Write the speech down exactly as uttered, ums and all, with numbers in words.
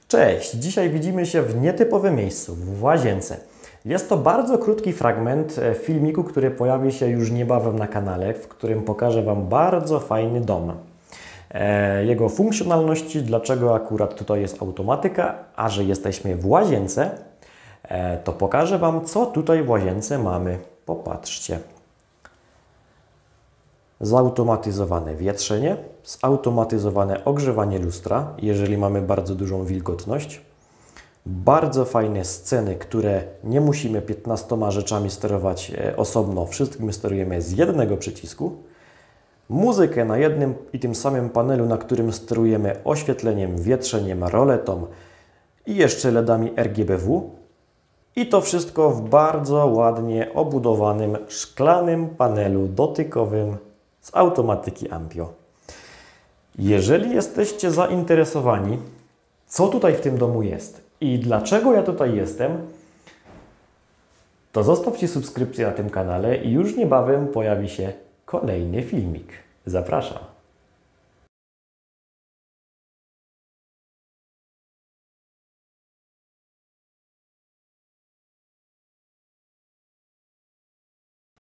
Cześć! Dzisiaj widzimy się w nietypowym miejscu, w łazience. Jest to bardzo krótki fragment filmiku, który pojawi się już niebawem na kanale, w którym pokażę Wam bardzo fajny dom. Jego funkcjonalności, dlaczego akurat tutaj jest automatyka, a że jesteśmy w łazience, to pokażę Wam, co tutaj w łazience mamy. Popatrzcie. Zautomatyzowane wietrzenie, zautomatyzowane ogrzewanie lustra, jeżeli mamy bardzo dużą wilgotność. Bardzo fajne sceny, które nie musimy piętnastoma rzeczami sterować osobno, wszystkim sterujemy z jednego przycisku. Muzykę na jednym i tym samym panelu, na którym sterujemy oświetleniem, wietrzeniem, roletą i jeszcze LEDami R G B W. I to wszystko w bardzo ładnie obudowanym szklanym panelu dotykowym z automatyki Ampio. Jeżeli jesteście zainteresowani, co tutaj w tym domu jest i dlaczego ja tutaj jestem, to zostawcie subskrypcję na tym kanale i już niebawem pojawi się kolejny filmik. Zapraszam.